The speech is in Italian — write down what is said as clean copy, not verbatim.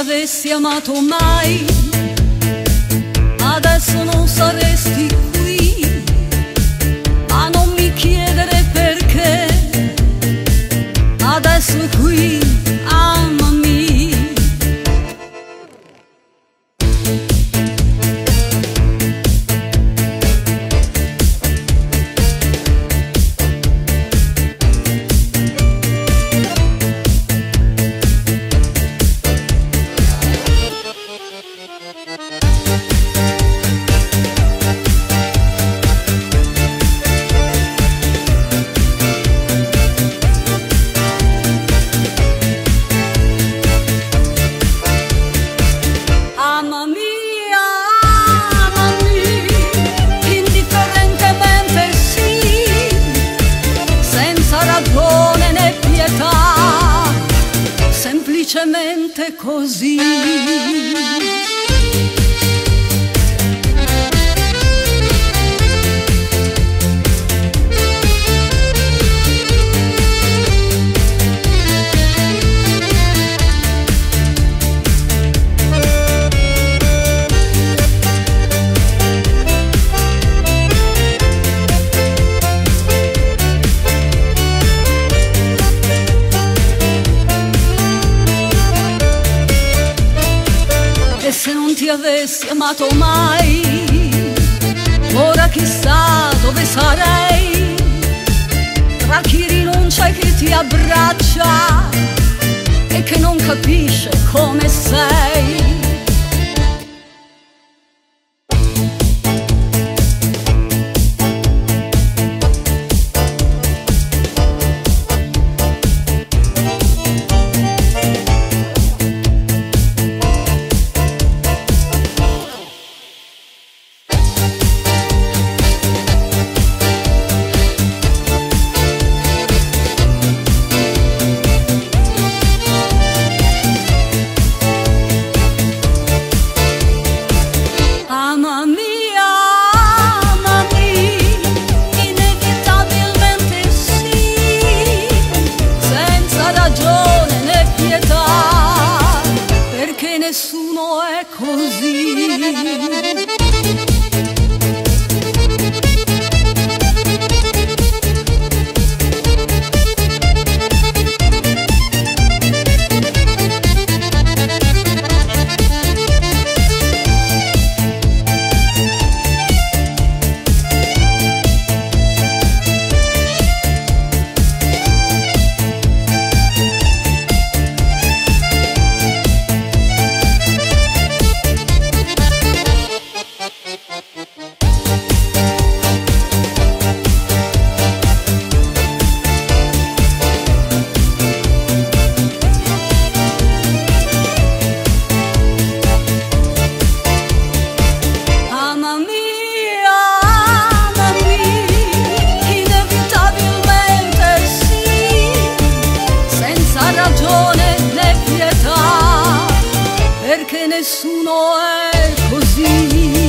avessi amato mai, adesso non saresti qui. Ma non mi chiedere perché, adesso è qui, amami. Semplicemente così. E se non ti avessi amato mai, ora chissà dove sarei, tra chi rinuncia e chi ti abbraccia e che non capisce come sei. Nessuno è così. Nessuno è così.